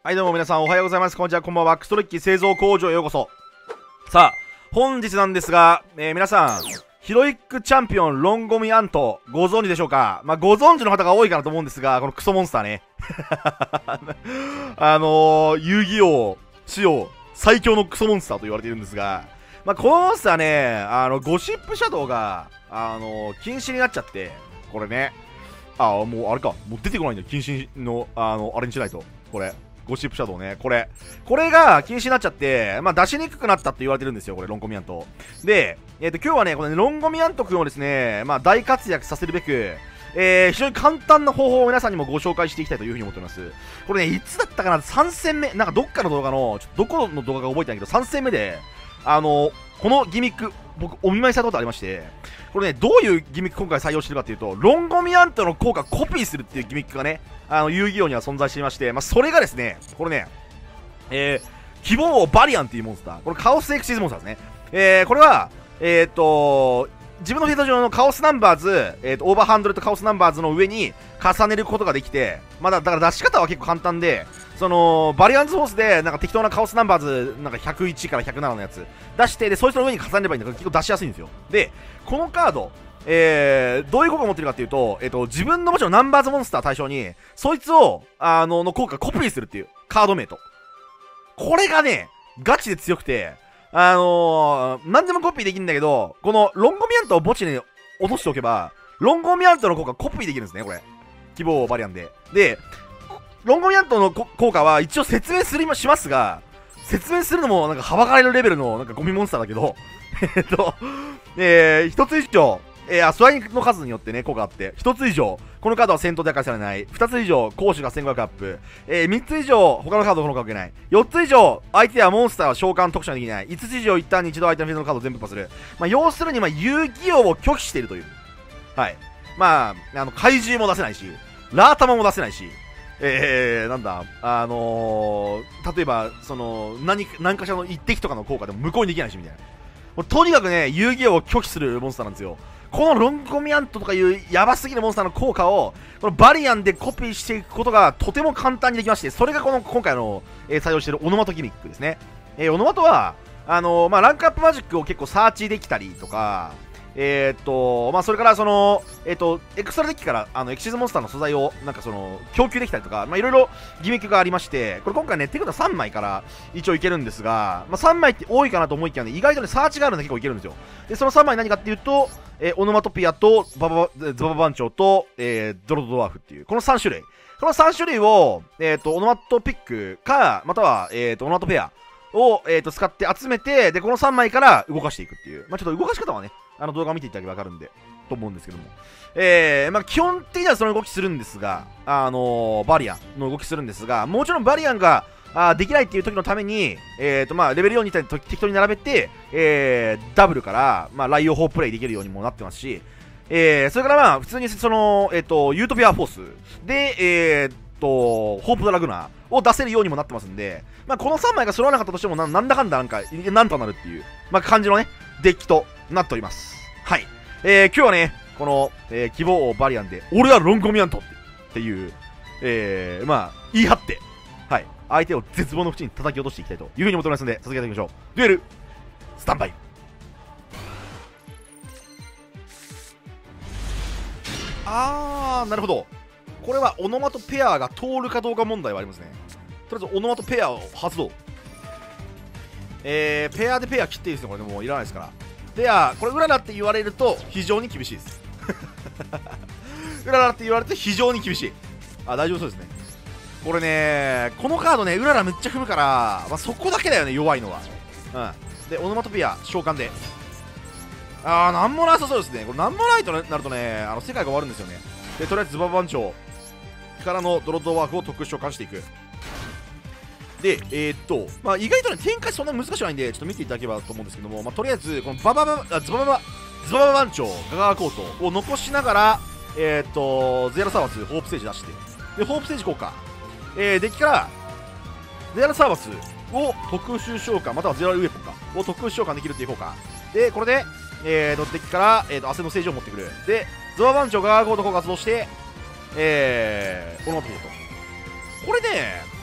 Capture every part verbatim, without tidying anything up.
はいどうも皆さんおはようございます。こんにちは、こんばんは。クストロッキー製造工場へようこそ。さあ本日なんですが、えー、皆さんヒロイックチャンピオンロンゴミアントご存知でしょうか。まあご存知の方が多いかなと思うんですが、このクソモンスターねあのー、遊戯王仕様最強のクソモンスターと言われているんですが、まあこのモンスターね、あのゴシップシャドウがあのー、禁止になっちゃって、これね、ああもうあれか、もう出てこないんだよ、禁止のあのあれにしないと。これゴシップシャドウね、これこれが禁止になっちゃって、まあ出しにくくなったって言われてるんですよ、これロンゴミアントで。えっ、ー、と今日はねこのねロンゴミアント君をですね、まあ大活躍させるべく、えー、非常に簡単な方法を皆さんにもご紹介していきたいというふうに思っております。これねいつだったかな、さん戦目、なんかどっかの動画のちょっとどこの動画か覚えてないけど、さん戦目であのこのギミック僕お見舞いされたことありまして、これねどういうギミック今回採用してるかっていうと、ロンゴミアントの効果をコピーするっていうギミックがね、あの遊戯王には存在していまして、まあ、それがですねこれね、えー、希望王バリアンっていうモンスター、これカオスエクシーズモンスターですね。えー、これはえー、っと自分のフィールド上のカオスナンバーズ、えー、とオーバーハンドルとカオスナンバーズの上に重ねることができて、まあ、だ, だから出し方は結構簡単で、そのバリアンズフォースでなんか適当なカオスナンバーズなんかひゃくいちからひゃくななのやつ出して、でそいつの上に重ねればいいんだから結構出しやすいんですよ。でこのカード、えー、どういう効果を持ってるかっていうと、えー、と自分のもちろんナンバーズモンスター対象にそいつをあのの効果をコピーするっていうカード名と、これがねガチで強くて、あのー、何でもコピーできるんだけど、このロンゴミアントを墓地に落としておけばロンゴミアントの効果コピーできるんですね、これ希望バリアンで。でロンゴミアントの効果は一応説明するしますが、説明するのもなんかはばかれるレベルのなんかゴミモンスターだけどえっと、えー、一つ以上、えー、アスワインの数によってね効果あって、一つ以上このカードは戦闘で破壊されない、二つ以上攻守がせんごひゃくアップ、えー、三つ以上他のカードをこのかけない、四つ以上相手やモンスターは召喚特殊にできない、五つ以上一旦に一度相手のフィールドのカードを全部パスする。まあ要するにまあ遊戯王を拒否しているという、はい、まああの怪獣も出せないしラータマも出せないし、えー、なんだ、あのー、例えば、その、何、何かしらの一滴とかの効果でも無効にできないし、みたいな。もうとにかくね、遊戯王を拒否するモンスターなんですよ。このロンゴミアントとかいうヤバすぎるモンスターの効果を、このバリアンでコピーしていくことがとても簡単にできまして、それがこの、今回の、えー、採用しているオノマトギミックですね。えー、オノマトは、あのー、まあ、ランクアップマジックを結構サーチできたりとか、えー、っとまあそれからそのえー、っとエクストラデッキからあのエクシーズモンスターの素材をなんかその供給できたりとか、まあいろいろギミックがありまして、これ今回ね手札さんまいから一応いけるんですが、まあさんまいって多いかなと思いきやね、意外とねサーチがあるので結構いけるんですよ。でそのさんまい何かっていうと、えー、オノマトピアとババズババ番長と、えー、ドロドワーフっていうこのさん種類、このさん種類をえー、っとオノマトピックかまたはえー、っとオノマトペアを、えー、と使って集めて、でこのさんまいから動かしていくっていう、まあ、ちょっと動かし方はねあの動画を見ていただけば分かるんでと思うんですけども、えーまあ、基本的にはその動きするんですが、あのー、バリアンの動きするんですが、もちろんバリアンがあできないっていう時のために、えーとまあ、レベルよんに適当に並べて、えー、ダブルから、まあ、ライオン砲プレイできるようにもなってますし、えー、それからまあ普通にその、えー、とユートピアフォースで、えーとホープドラグナーを出せるようにもなってますんで、まあ、このさんまいが揃わなかったとしても な, なんだかんだなんかなんとなるっていう、まあ、感じのねデッキとなっております。はい、えー、今日はねこの、えー、希望王バリアンで俺はロンゴミアントっていう、えー、まあ言い張って、はい、相手を絶望の淵に叩き落としていきたいというふうに思っておりますので、続けていきましょう。デュエルスタンバイ。あーなるほど、これはオノマトペアが通るかどうか問題はありますね。とりあえずオノマトペアを発動。えー、ペアでペア切っていいですね、これでもういらないですから。ペア、これ裏だって言われると非常に厳しいです裏だって言われると非常に厳しい。あ、大丈夫そうですね。これね、このカードね、うららめっちゃ踏むから、まあ、そこだけだよね、弱いのは。うん。で、オノマトペア、召喚で。あー、なんもなさそうですね。これなんもないとなるとね、あの世界が終わるんですよね。で、とりあえずズババ番長からのドロッドワークを特殊召喚していく。で、えー、っと、まあ、意外とね、展開そんなに難しくないんで、ちょっと見ていただければと思うんですけども、まあ、とりあえず、このバババ、あズバババ、ズババ番長、ガガーコートを残しながら、えー、っと、ゼラサーバス、ホープセージ出して、で、ホープセージ効果、えー、デッキから、ゼラサーバスを特殊召喚、またはゼラウェポンか、を特殊召喚できるっていう効果。で、これで、えー、のデッキから、えー、と汗のセージを持ってくる。で、ズバ番長、ガガーコートを発動して、えー、この後と。これね、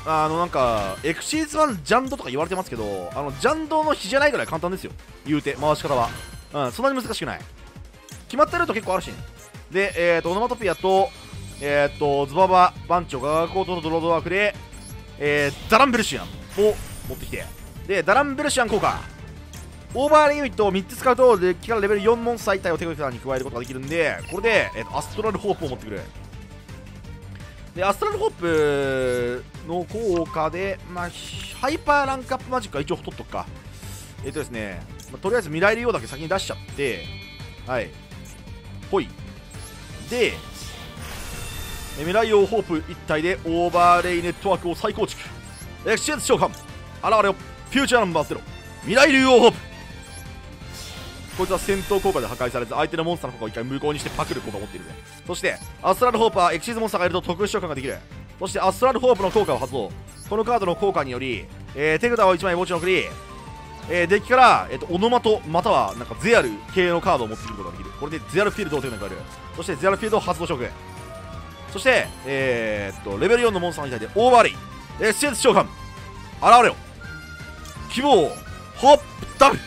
あのなんかエクシーズワンジャンドとか言われてますけど、あのジャンドの比じゃないぐらい簡単ですよ、言うて回し方は。うん、そんなに難しくない。決まってると結構あるし、ね、で、えーとオノマトピアとえーとズババ番長ガガコートのドロードワークで、えー、ダランベルシアンを持ってきて、でダランベルシアン効果オーバーレイユニットをみっつ使うとデッキからレベルよんモンスターいち体を手札に加えることができるんで、これで、えー、とアストラルホープを持ってくる。でアストラルホープの効果で、まあ、ハイパーランクアップマジックは一応取っとくか。えっ、ー、とですね、まあ、とりあえず未来竜王だけ先に出しちゃって、はいほいで未来王ホープいち体でオーバーレイネットワークを再構築。エクシェンス召喚現れよフューチャーナンバーゼロ未来竜王ホープ。こいつは戦闘効果で破壊されず相手のモンスターの効果を一回無効にしてパクる効果を持っているぜ。そしてアストラルホープはエクシーズモンスターがいると特殊召喚ができる。そしてアストラルホープの効果を発動。このカードの効果により、えー、手札をいちまい墓地に送り、えー、デッキから、えー、とオノマトまたはなんかゼアル系のカードを持ってくることができる。これでゼアルフィールドを手札に加える。そしてゼアルフィールドを発動しておく。そして、えー、っとレベルよんのモンスターに対してオーバーレイエクシェンス召喚現れよ希望ホープダブル。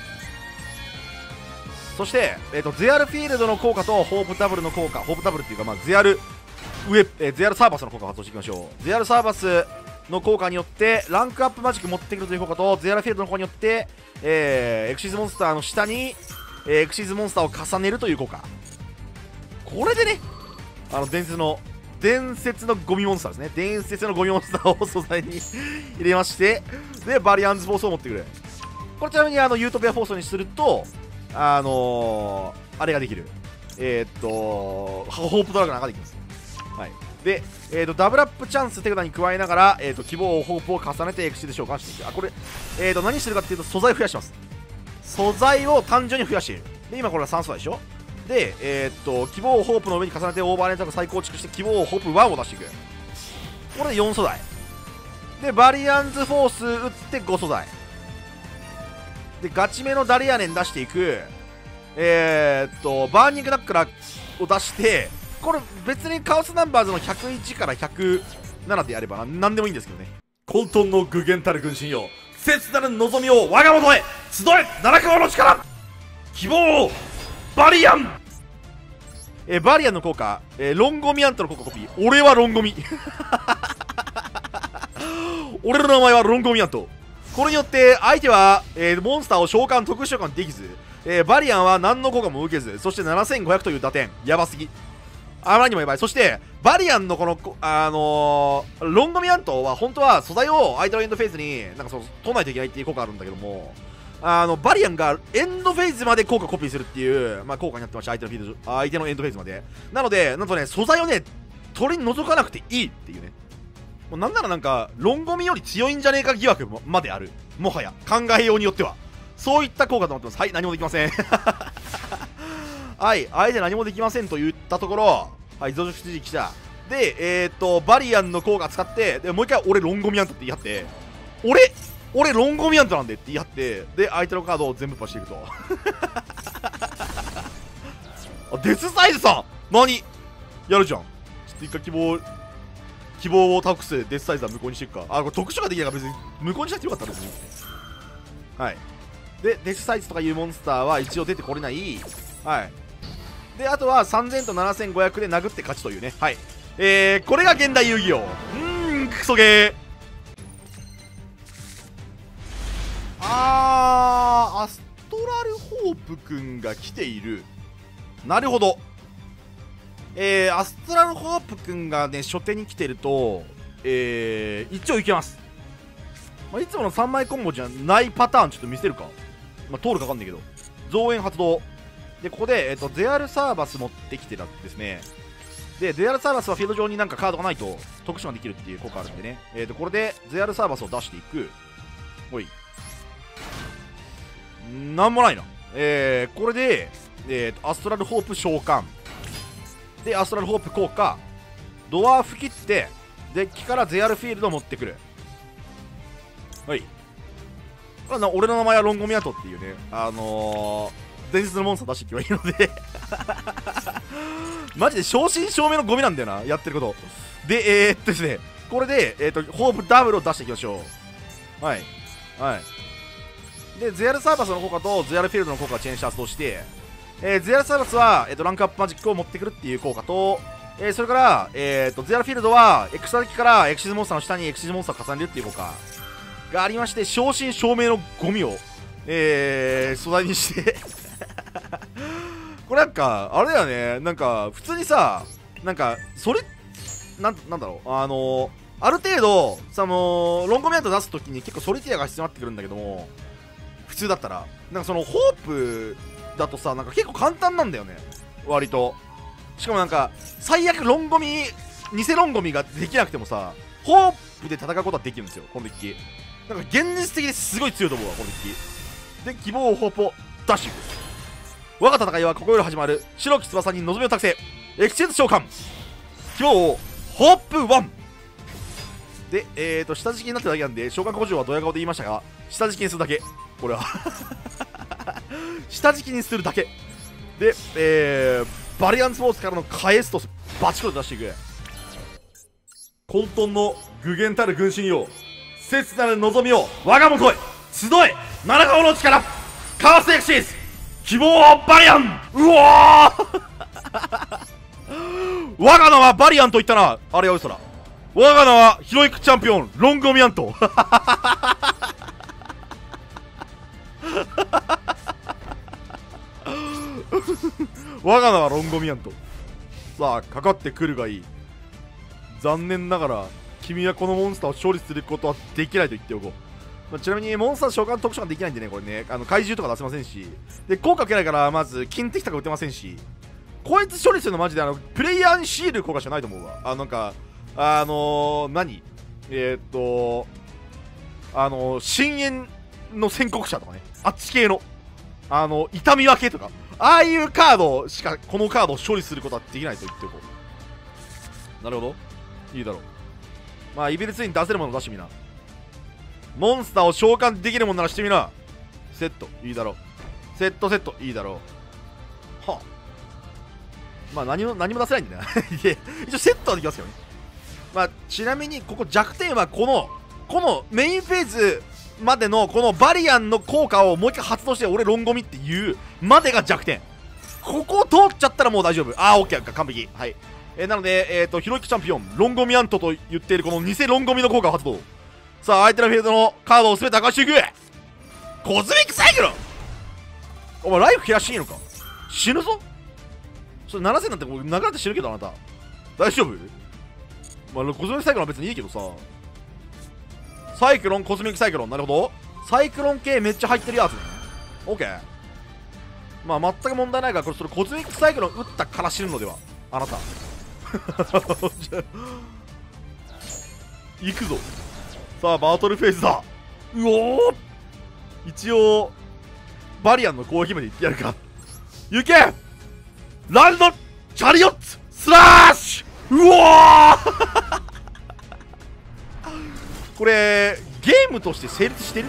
そして、えー、とゼアルフィールドの効果とホープダブルの効果、ホープダブルっていうか、まあ、ゼアル上、えー、ゼアルサーバスの効果を発動していきましょう。ゼアルサーバスの効果によってランクアップマジック持ってくるという効果と、ゼアルフィールドの効果によって、えー、エクシーズモンスターの下に、えー、エクシーズモンスターを重ねるという効果。これでね、あの伝説の伝説のゴミモンスターですね。伝説のゴミモンスターを素材に入れまして、でバリアンズフォースを持ってくる。これちなみにあのユートピアフォースにすると、あのー、あれができる。えー、っとホープドラガーができます。はい。で、えー、とダブルアップチャンス手札に加えながら、えー、と希望ホープを重ねてエクシーで召喚していく。あ、これ、えー、と何してるかっていうと素材を増やします。素材を単純に増やしている。で、今これはさん素材でしょ。で、えー、っと希望ホープの上に重ねてオーバーレンターを再構築して希望ホープワンを出していく。これでよん素材でバリアンズフォース打ってご素材でガチめのダリアネン出していく。えー、っとバーニングナックラを出して、これ別にカオスナンバーズのひゃくいちからひゃくななでやればな何でもいいんですけどね。混沌の具現たる軍神よ、切なる望みを我が元へ集え七川の力希望バリアン。えー、バリアンの効果、えー、ロンゴミアントの効果コピー。俺はロンゴミ俺の名前はロンゴミアント。これによって相手は、えー、モンスターを召喚特殊召喚できず、えー、バリアンは何の効果も受けず、そしてななせんごひゃくという打点やばすぎ、あまりにもやばい。そしてバリアンのこの、あのー、ロンゴミアントは本当は素材を相手のエンドフェーズになんかその取らないといけないっていう効果あるんだけども、あのバリアンがエンドフェーズまで効果コピーするっていう、まあ、効果になってました。相手のフィールド、相手のエンドフェーズまで。なので、なんとね、素材をね、取り除かなくていいっていうね。もうなんならなんか、ロンゴミより強いんじゃねえか疑惑まである。もはや、考えようによっては。そういった効果となってます。はい、何もできません。はい、相手何もできませんと言ったところ、はい、増殖指示来た。で、えー、っと、バリアンの効果使って、でもう一回俺ロンゴミアントって言い張って、俺俺ロンゴミアントなんでって言い張って、で相手のカードを全部パしていくとあ、デスサイズさん何やるじゃん。ちょっと一回希望希望を託すデスサイズは無効にしていくか。あ、これ特殊ができないから別に無効にしなくてよかったですね。はい。でデスサイズとかいうモンスターは一応出てこれない。はい。であとはさんぜんとななせんごひゃくで殴って勝ちというね。はい。えー、これが現代遊戯王。うーん、クソゲー。あー、アストラルホープくんが来ている。なるほど。えー、アストラルホープくんがね初手に来てると、えー、一応いけます。まあ、いつものさんまいコンボじゃないパターンちょっと見せるか。まあ、通るかわかんないけど。増援発動で、ここで、えー、とゼアルサーバス持ってきてたんですね。でゼアルサーバスはフィールド上になんかカードがないと特殊ができるっていう効果あるんでね。えー、とこれでゼアルサーバスを出していく。ほい、なんもないな。えー、これで、えーと、アストラルホープ召喚でアストラルホープ効果ドワーフ切ってデッキからゼアルフィールドを持ってくる。はい、これな俺の名前はロンゴミアトっていうね、あのー、伝説のモンスター出していけばいいのでマジで正真正銘のゴミなんだよな、やってることで。えー、っとですね、 これで、えー、とホープダブルを出していきましょう。はいはいでゼアルサーバスの効果とゼアルフィールドの効果がチェーンして発動して、えー、ゼアルサーバスは、えー、とランクアップマジックを持ってくるっていう効果と、えー、それから、えー、とゼアルフィールドはエクストラデッキからエクシズモンスターの下にエクシズモンスターを重ねるっていう効果がありまして、正真正銘のゴミを、えー、素材にしてこれなんかあれだよね、なんか普通にさ、なんかそれなん、なんだろう、あのー、ある程度さ、もうロンゴメント出すときに結構ソリティアが必要になってくるんだけども、普通だったらなんかそのホープだとさ、なんか結構簡単なんだよね割と。しかもなんか最悪ロンゴミ偽ロンゴミができなくてもさ、ホープで戦うことはできるんですよこのデッキ。なんか現実的ですごい強いと思うわこのデッキで。希望をホープをダッシュ。我が戦いはここより始まる。白き翼に望みを託せ。エクチェンズ召喚希望をホープワンで、えーと下敷きになってるだけなんで召喚古城はドヤ顔で言いましたが、下敷きにするだけ、これは下敷きにするだけで、えー、バリアンスポーツからのカエストスバチコリ出していく。混沌の具現たる軍神よ、切なる望みを我が元へ集え。七顔の力カースエクシーズ希望をバリアン。うわー我が名はバリアンと言ったな。あれは嘘だ。我が名はヒロイクチャンピオンロングオミアント我が名はロンゴミアント。さあかかってくるがいい。残念ながら君はこのモンスターを勝利することはできないと言っておこう。まあ、ちなみにモンスター召喚特殊ができないんでね、これね、あの怪獣とか出せませんし、で効果受けないからまず金敵とか打てませんし、こいつ処理するのマジであのプレイヤーにシール効果しかないと思うわ。あなんかあのー、何えー、っとあのー、深淵の宣告者とかね、あっち系のあの痛み分けとか、ああいうカードしかこのカードを処理することはできないと言っておこう。なるほど、いいだろう。まあイベルツイン出せるもの出してみな。モンスターを召喚できるものならしてみな。セットいいだろう。セットセットいいだろう。はあ、まあ何も何も出せないんだよ一応セットはできますよね。まあちなみにここ弱点はこのこのメインフェーズまでのこのバリアンの効果をもう一回発動して俺ロンゴミっていうまでが弱点。ここを通っちゃったらもう大丈夫。ああオッケーか完璧。はい、えー、なのでえっ、ー、とヒロイクチャンピオンロンゴミアントと言っているこの偽ロンゴミの効果を発動。さあ相手のフィールドのカードを全て明かしていく。コズミックサイクロン。お前ライフ減らしていいのか。死ぬぞそれななせんなんてもう流れて死ぬけどあなた大丈夫。まあコズミックサイクロンは別にいいけどさ。サイクロンコズミックサイクロン、なるほど。サイクロン系めっちゃ入ってるやつね。オッケー。まあ全く問題ないから、これそれコズミックサイクロン打ったから死ぬのではあなた行くぞ。さあバトルフェーズだ。うおー、一応バリアンの攻撃まで行ってやるか。行けランドチャリオッツスラッシュ。うわーこれゲームとして成立してる。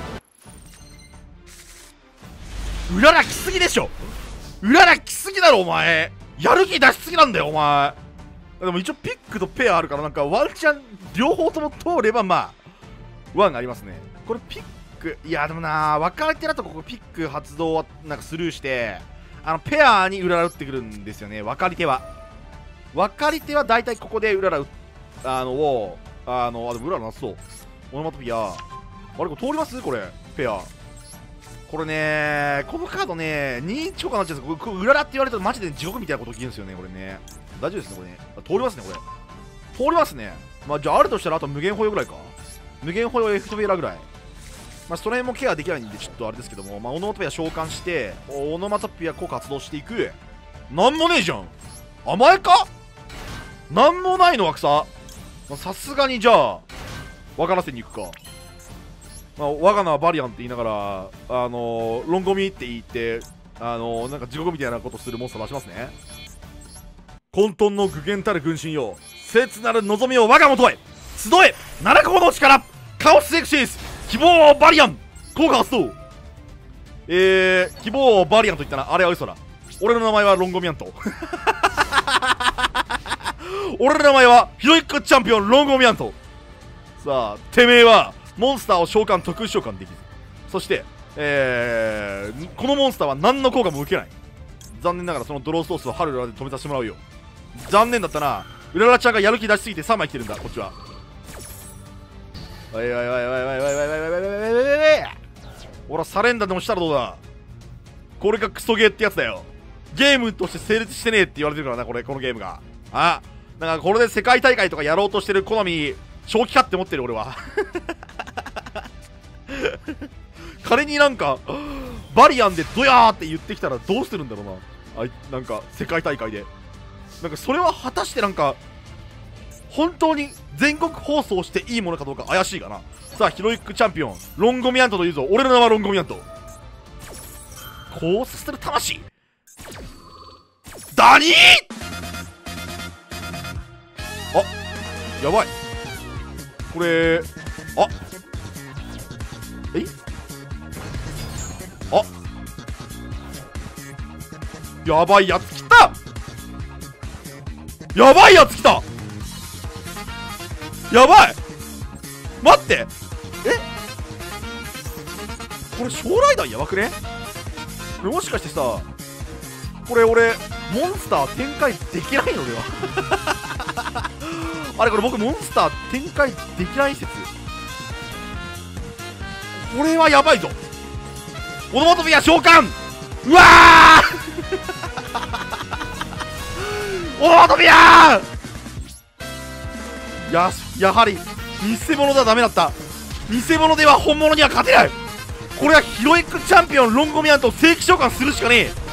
うらら来すぎでしょ。うらら来すぎだろお前。やる気出しすぎなんだよお前。でも一応ピックとペアあるから、なんかワンチャン両方とも通ればまあワンがありますね。これピック、いやでもな分かれてだとここピック発動はなんかスルーして、あのペアにうらら打ってくるんですよね。分かり手は分かり手は大体ここでうららあのをあのあでもうららなさそう。オノマトピアあれこれ通りますこれペア。これねこのカードねに超かなっちゃうんです。これうららって言われるとマジで地獄みたいなこと起きるんですよねこれね。大丈夫ですねこれね。通りますねこれ。通りますね。まあじゃああるとしたらあと無限保養ぐらいか。無限保養エフトベラぐらい。まあその辺もケアできないんでちょっとあれですけども、まあオノマトピア召喚してオノマトピア効果発動していく。なんもねえじゃん。甘えか。なんもないのは草。さすがにじゃあ分からせに行くか。まあ、我が名はバリアンって言いながら、あのー、ロンゴミって言って、あのー、なんか地獄みたいなことするモンスター出しますね。混沌の具現たる軍神よ、切なる望みを我が元へ集え。七個の力カオスエクシーズ希望バリアン効果発動。えー、希望バリアンと言ったな。あれは嘘だ。俺の名前はロンゴミアント俺の名前はヒロイックチャンピオンロンゴミアント。さあてめえはモンスターを召喚特殊召喚できず、そしてえー、このモンスターは何の効果も受けない。残念ながらそのドローソースをハルルラで止めさせてもらうよ。残念だったな。うららちゃんがやる気出しすぎてさんまい来てるんだこっちは。おいおいおいおいおいおいおいおいおいおいおいおい、ほらサレンダーでもしたらどうだ。これがクソゲーってやつだよ。ゲームとして成立してねえって言われてるからな、これ、このゲームが。あ、なんかこれで世界大会とかやろうとしてるコナミ、正気かって思ってる俺は。仮になんか、バリアンでドヤーって言ってきたらどうするんだろうな。あい、なんか世界大会で。なんかそれは果たしてなんか、本当に全国放送していいものかどうか怪しいかな。さあ、ヒロイックチャンピオン、ロンゴミアントというぞ。俺の名はロンゴミアント。こうさせる魂ダニー。あ、やばい。これ、あ、え、あ、やばいやつ来た。やばいやつ来た。やばい、待って、え、これ将来弾やばくね。これもしかしてさ、これ俺モンスター展開できないのでは。あれ、これ僕モンスター展開できない説。これはやばいぞ。オノマトペア召喚。うわーオノマトペア。ややはり偽物ではダメだった。偽物では本物には勝てない。これはヒロイックチャンピオンロンゴミアントを正規召喚するしかねえ。